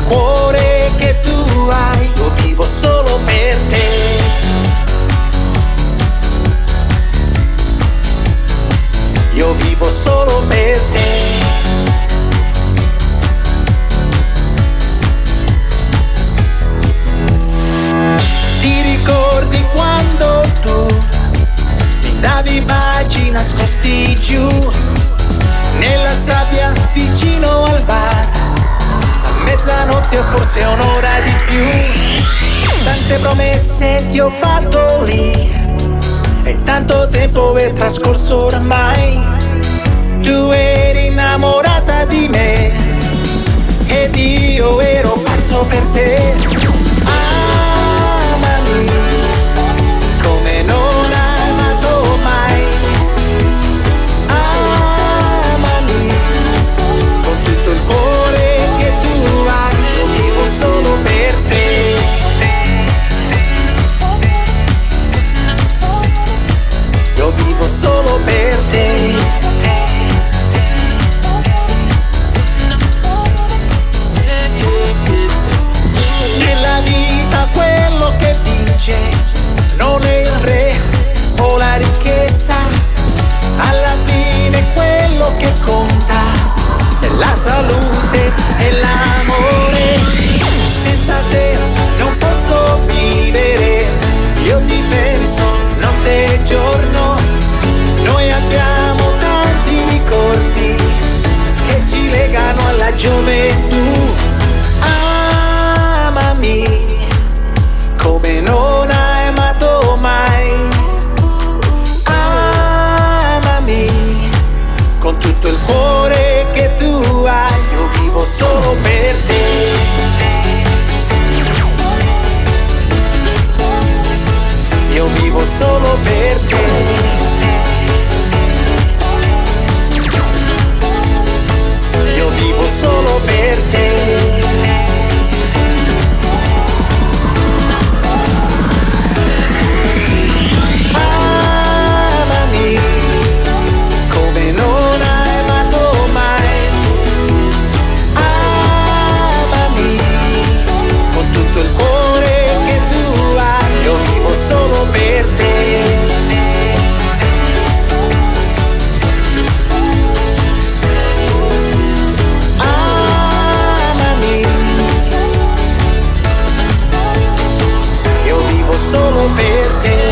cuore che tu hai, io vivo solo per te. Io vivo solo per te. Ti ricordi quando tu mi davi baci nascosti giù nella sabbia vicino al bar, a mezzanotte o forse un'ora di più? Tante promesse ti ho fatto lì e tanto tempo è trascorso ormai. Tu eri innamorata di me ed io ero pazzo per te. Amami come non hai amato mai. Amami con tutto il cuore che tu hai, io vivo solo per te. Io vivo solo per te. Nella vita quello che vince non è il re o la ricchezza, alla fine quello che conta è la salute e l'amore. Senza te non posso vivere, io ti penso notte e giorno. Noi abbiamo tanti ricordi che ci legano alla gioventù. Amami come non hai amato mai. Amami con tutto il cuore che tu hai, io vivo solo per te. Io vivo solo per te. Io vivo solo per te. Amami come non hai amato mai. Amami con tutto il cuore che tu hai, io vivo solo per te. Solo per te.